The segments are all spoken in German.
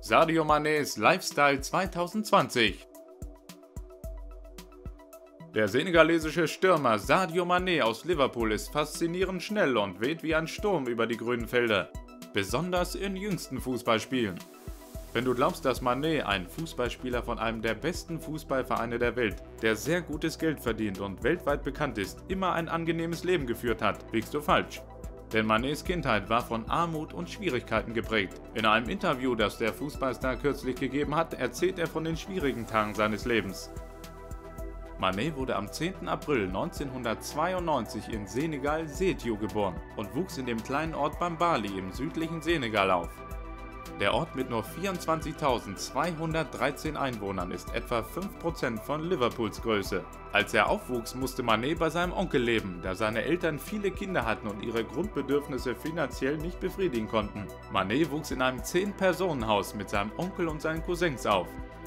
Sadio Manés Lifestyle 2020. Der senegalesische Stürmer Sadio Mané aus Liverpool ist faszinierend schnell und weht wie ein Sturm über die grünen Felder, besonders in jüngsten Fußballspielen. Wenn du glaubst, dass Mané, ein Fußballspieler von einem der besten Fußballvereine der Welt, der sehr gutes Geld verdient und weltweit bekannt ist, immer ein angenehmes Leben geführt hat, liegst du falsch. Denn Manés Kindheit war von Armut und Schwierigkeiten geprägt. In einem Interview, das der Fußballstar kürzlich gegeben hat, erzählt er von den schwierigen Tagen seines Lebens. Mané wurde am 10. April 1992 in Senegal Sédhiou geboren und wuchs in dem kleinen Ort Bambali im südlichen Senegal auf. Der Ort mit nur 24.213 Einwohnern ist etwa 5% von Liverpools Größe. Als er aufwuchs, musste Mané bei seinem Onkel leben, da seine Eltern viele Kinder hatten und ihre Grundbedürfnisse finanziell nicht befriedigen konnten. Mané wuchs in einem 10-Personen-Haus mit seinem Onkel und seinen Cousins auf.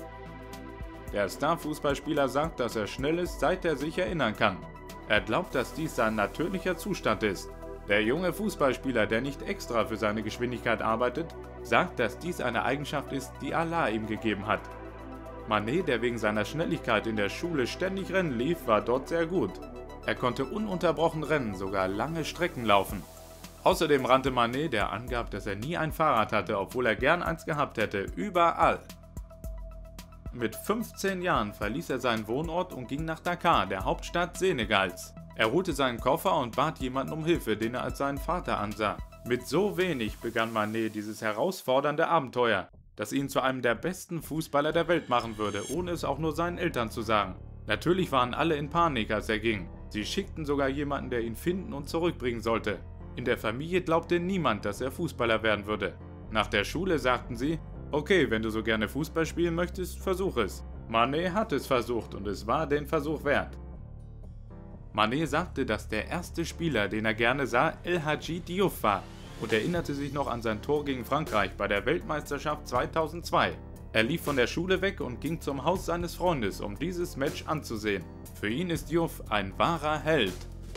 Der Star-Fußballspieler sagt, dass er schnell ist, seit er sich erinnern kann. Er glaubt, dass dies sein natürlicher Zustand ist. Der junge Fußballspieler, der nicht extra für seine Geschwindigkeit arbeitet, sagt, dass dies eine Eigenschaft ist, die Allah ihm gegeben hat. Mané, der wegen seiner Schnelligkeit in der Schule ständig Rennen lief, war dort sehr gut. Er konnte ununterbrochen rennen, sogar lange Strecken laufen. Außerdem rannte Mané, der angab, dass er nie ein Fahrrad hatte, obwohl er gern eins gehabt hätte, überall. Mit 15 Jahren verließ er seinen Wohnort und ging nach Dakar, der Hauptstadt Senegals. Er holte seinen Koffer und bat jemanden um Hilfe, den er als seinen Vater ansah. Mit so wenig begann Mané dieses herausfordernde Abenteuer, das ihn zu einem der besten Fußballer der Welt machen würde, ohne es auch nur seinen Eltern zu sagen. Natürlich waren alle in Panik, als er ging. Sie schickten sogar jemanden, der ihn finden und zurückbringen sollte. In der Familie glaubte niemand, dass er Fußballer werden würde. Nach der Schule sagten sie: Okay, wenn du so gerne Fußball spielen möchtest, versuch es. Mané hat es versucht und es war den Versuch wert. Mané sagte, dass der erste Spieler, den er gerne sah, El Hadji Diouf war und erinnerte sich noch an sein Tor gegen Frankreich bei der Weltmeisterschaft 2002. Er lief von der Schule weg und ging zum Haus seines Freundes, um dieses Match anzusehen. Für ihn ist Diouf ein wahrer Held.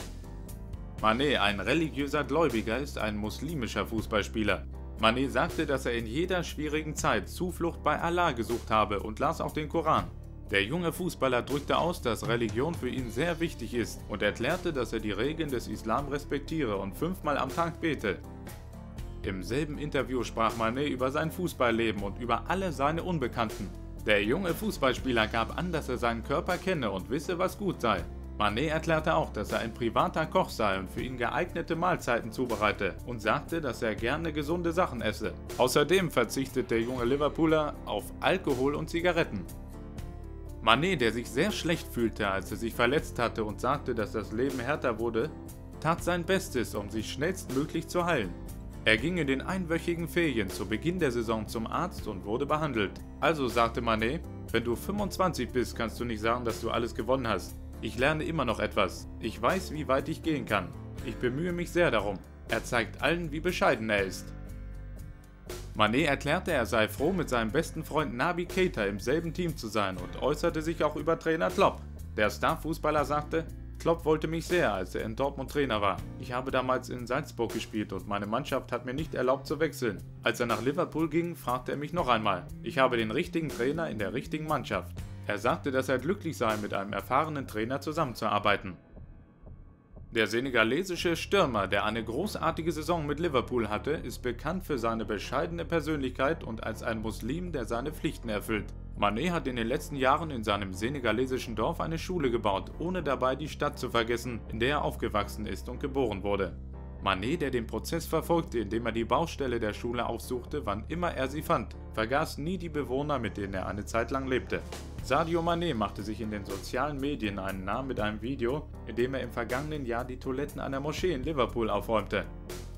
Mané, ein religiöser Gläubiger, ist ein muslimischer Fußballspieler. Mané sagte, dass er in jeder schwierigen Zeit Zuflucht bei Allah gesucht habe und las auch den Koran. Der junge Fußballer drückte aus, dass Religion für ihn sehr wichtig ist und erklärte, dass er die Regeln des Islam respektiere und 5-mal am Tag bete. Im selben Interview sprach Mané über sein Fußballleben und über alle seine Unbekannten. Der junge Fußballspieler gab an, dass er seinen Körper kenne und wisse, was gut sei. Mané erklärte auch, dass er ein privater Koch sei und für ihn geeignete Mahlzeiten zubereite und sagte, dass er gerne gesunde Sachen esse. Außerdem verzichtet der junge Liverpooler auf Alkohol und Zigaretten. Mané, der sich sehr schlecht fühlte, als er sich verletzt hatte und sagte, dass das Leben härter wurde, tat sein Bestes, um sich schnellstmöglich zu heilen. Er ging in den einwöchigen Ferien zu Beginn der Saison zum Arzt und wurde behandelt. Also sagte Mané: Wenn du 25 bist, kannst du nicht sagen, dass du alles gewonnen hast. Ich lerne immer noch etwas. Ich weiß, wie weit ich gehen kann. Ich bemühe mich sehr darum. Er zeigt allen, wie bescheiden er ist. Mané erklärte, er sei froh, mit seinem besten Freund Naby Keita im selben Team zu sein und äußerte sich auch über Trainer Klopp. Der Star-Fußballer sagte: Klopp wollte mich sehr, als er in Dortmund Trainer war. Ich habe damals in Salzburg gespielt und meine Mannschaft hat mir nicht erlaubt zu wechseln. Als er nach Liverpool ging, fragte er mich noch einmal. Ich habe den richtigen Trainer in der richtigen Mannschaft. Er sagte, dass er glücklich sei, mit einem erfahrenen Trainer zusammenzuarbeiten. Der senegalesische Stürmer, der eine großartige Saison mit Liverpool hatte, ist bekannt für seine bescheidene Persönlichkeit und als ein Muslim, der seine Pflichten erfüllt. Mané hat in den letzten Jahren in seinem senegalesischen Dorf eine Schule gebaut, ohne dabei die Stadt zu vergessen, in der er aufgewachsen ist und geboren wurde. Mané, der den Prozess verfolgte, indem er die Baustelle der Schule aufsuchte, wann immer er sie fand, vergaß nie die Bewohner, mit denen er eine Zeit lang lebte. Sadio Mané machte sich in den sozialen Medien einen Namen mit einem Video, in dem er im vergangenen Jahr die Toiletten einer Moschee in Liverpool aufräumte.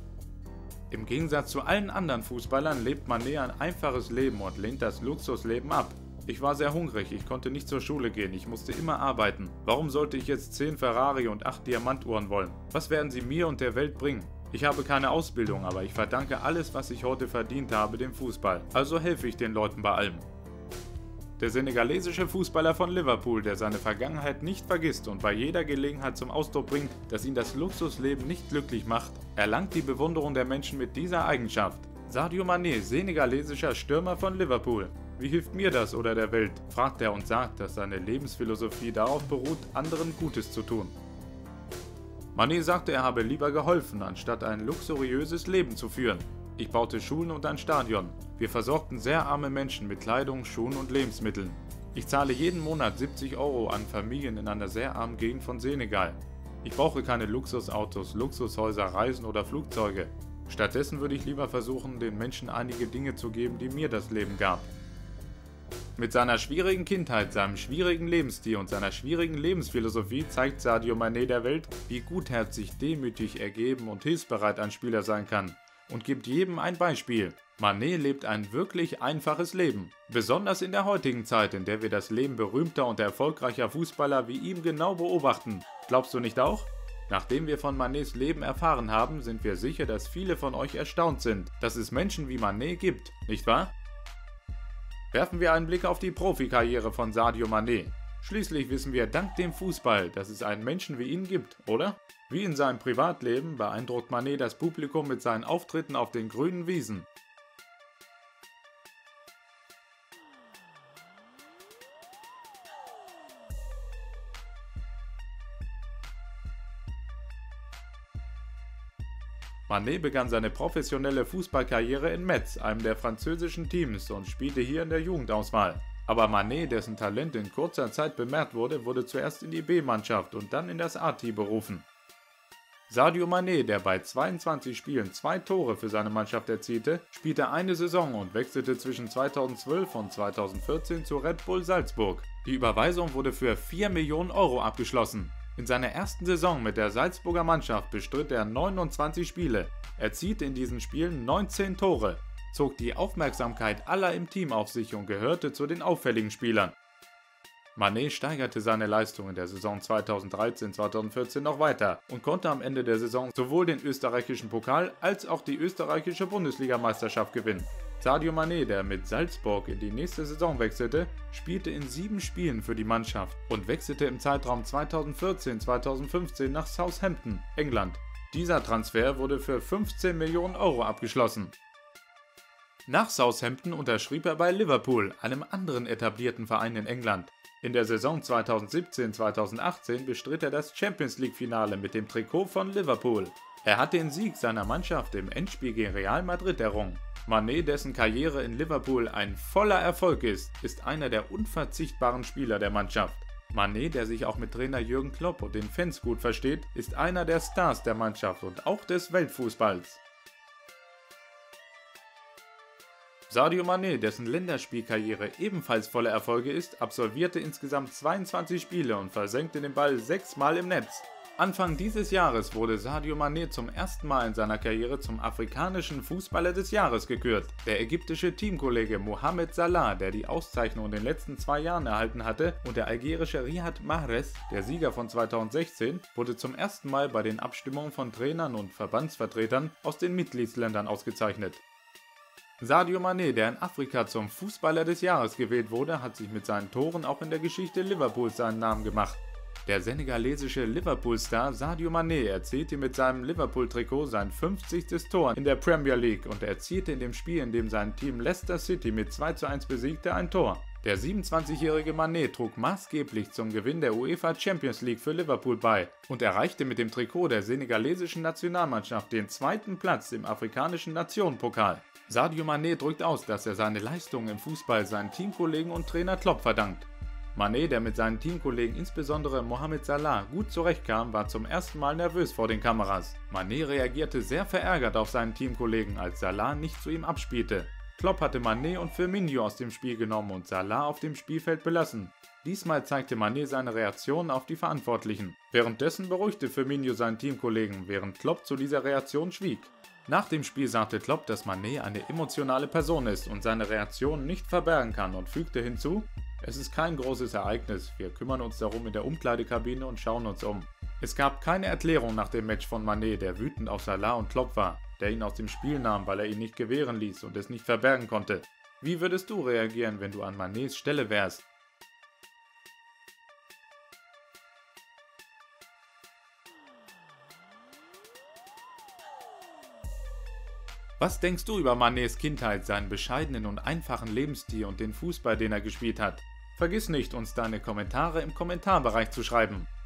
Im Gegensatz zu allen anderen Fußballern lebt Mané ein einfaches Leben und lehnt das Luxusleben ab. Ich war sehr hungrig, ich konnte nicht zur Schule gehen, ich musste immer arbeiten. Warum sollte ich jetzt 10 Ferrari und 8 Diamantuhren wollen? Was werden sie mir und der Welt bringen? Ich habe keine Ausbildung, aber ich verdanke alles, was ich heute verdient habe, dem Fußball. Also helfe ich den Leuten bei allem. Der senegalesische Fußballer von Liverpool, der seine Vergangenheit nicht vergisst und bei jeder Gelegenheit zum Ausdruck bringt, dass ihn das Luxusleben nicht glücklich macht, erlangt die Bewunderung der Menschen mit dieser Eigenschaft. Sadio Mané, senegalesischer Stürmer von Liverpool. Wie hilft mir das oder der Welt? Fragt er und sagt, dass seine Lebensphilosophie darauf beruht, anderen Gutes zu tun. Mané sagte, er habe lieber geholfen, anstatt ein luxuriöses Leben zu führen. Ich baute Schulen und ein Stadion. Wir versorgten sehr arme Menschen mit Kleidung, Schuhen und Lebensmitteln. Ich zahle jeden Monat 70 € an Familien in einer sehr armen Gegend von Senegal. Ich brauche keine Luxusautos, Luxushäuser, Reisen oder Flugzeuge. Stattdessen würde ich lieber versuchen, den Menschen einige Dinge zu geben, die mir das Leben gab. Mit seiner schwierigen Kindheit, seinem schwierigen Lebensstil und seiner schwierigen Lebensphilosophie zeigt Sadio Mané der Welt, wie gutherzig, demütig, ergeben und hilfsbereit ein Spieler sein kann und gibt jedem ein Beispiel. Mané lebt ein wirklich einfaches Leben. Besonders in der heutigen Zeit, in der wir das Leben berühmter und erfolgreicher Fußballer wie ihm genau beobachten. Glaubst du nicht auch? Nachdem wir von Manés Leben erfahren haben, sind wir sicher, dass viele von euch erstaunt sind, dass es Menschen wie Mané gibt, nicht wahr? Werfen wir einen Blick auf die Profikarriere von Sadio Mané. Schließlich wissen wir dank dem Fußball, dass es einen Menschen wie ihn gibt, oder? Wie in seinem Privatleben beeindruckt Mané das Publikum mit seinen Auftritten auf den grünen Wiesen. Mané begann seine professionelle Fußballkarriere in Metz, einem der französischen Teams, und spielte hier in der Jugendauswahl. Aber Mané, dessen Talent in kurzer Zeit bemerkt wurde, wurde zuerst in die B-Mannschaft und dann in das A-Team berufen. Sadio Mané, der bei 22 Spielen 2 Tore für seine Mannschaft erzielte, spielte eine Saison und wechselte zwischen 2012 und 2014 zu Red Bull Salzburg. Die Überweisung wurde für 4 Millionen € abgeschlossen. In seiner ersten Saison mit der Salzburger Mannschaft bestritt er 29 Spiele, erzielte in diesen Spielen 19 Tore, zog die Aufmerksamkeit aller im Team auf sich und gehörte zu den auffälligen Spielern. Mané steigerte seine Leistung in der Saison 2013-2014 noch weiter und konnte am Ende der Saison sowohl den österreichischen Pokal als auch die österreichische Bundesligameisterschaft gewinnen. Sadio Mané, der mit Salzburg in die nächste Saison wechselte, spielte in 7 Spielen für die Mannschaft und wechselte im Zeitraum 2014-2015 nach Southampton, England. Dieser Transfer wurde für 15 Millionen € abgeschlossen. Nach Southampton unterschrieb er bei Liverpool, einem anderen etablierten Verein in England. In der Saison 2017-2018 bestritt er das Champions-League-Finale mit dem Trikot von Liverpool. Er hat den Sieg seiner Mannschaft im Endspiel gegen Real Madrid errungen. Mané, dessen Karriere in Liverpool ein voller Erfolg ist einer der unverzichtbaren Spieler der Mannschaft. Mané, der sich auch mit Trainer Jürgen Klopp und den Fans gut versteht, ist einer der Stars der Mannschaft und auch des Weltfußballs. Sadio Mané, dessen Länderspielkarriere ebenfalls voller Erfolge ist, absolvierte insgesamt 22 Spiele und versenkte den Ball 6 Mal im Netz. Anfang dieses Jahres wurde Sadio Mané zum ersten Mal in seiner Karriere zum afrikanischen Fußballer des Jahres gekürt. Der ägyptische Teamkollege Mohamed Salah, der die Auszeichnung in den letzten 2 Jahren erhalten hatte, und der algerische Riyad Mahrez, der Sieger von 2016, wurde zum ersten Mal bei den Abstimmungen von Trainern und Verbandsvertretern aus den Mitgliedsländern ausgezeichnet. Sadio Mané, der in Afrika zum Fußballer des Jahres gewählt wurde, hat sich mit seinen Toren auch in der Geschichte Liverpools seinen Namen gemacht. Der senegalesische Liverpool-Star Sadio Mané erzielte mit seinem Liverpool-Trikot sein 50. Tor in der Premier League und erzielte in dem Spiel, in dem sein Team Leicester City mit 2:1 besiegte, ein Tor. Der 27-jährige Mané trug maßgeblich zum Gewinn der UEFA Champions League für Liverpool bei und erreichte mit dem Trikot der senegalesischen Nationalmannschaft den 2. Platz im afrikanischen Nationenpokal. Sadio Mané drückt aus, dass er seine Leistungen im Fußball seinen Teamkollegen und Trainer Klopp verdankt. Mané, der mit seinen Teamkollegen, insbesondere Mohamed Salah, gut zurechtkam, war zum ersten Mal nervös vor den Kameras. Mané reagierte sehr verärgert auf seinen Teamkollegen, als Salah nicht zu ihm abspielte. Klopp hatte Mané und Firmino aus dem Spiel genommen und Salah auf dem Spielfeld belassen. Diesmal zeigte Mané seine Reaktion auf die Verantwortlichen. Währenddessen beruhigte Firmino seinen Teamkollegen, während Klopp zu dieser Reaktion schwieg. Nach dem Spiel sagte Klopp, dass Mané eine emotionale Person ist und seine Reaktion nicht verbergen kann und fügte hinzu: Es ist kein großes Ereignis, wir kümmern uns darum in der Umkleidekabine und schauen uns um. Es gab keine Erklärung nach dem Match von Mané, der wütend auf Salah und Klopp war, der ihn aus dem Spiel nahm, weil er ihn nicht gewähren ließ und es nicht verbergen konnte. Wie würdest du reagieren, wenn du an Manés Stelle wärst? Was denkst du über Manés Kindheit, seinen bescheidenen und einfachen Lebensstil und den Fußball, den er gespielt hat? Vergiss nicht, uns deine Kommentare im Kommentarbereich zu schreiben.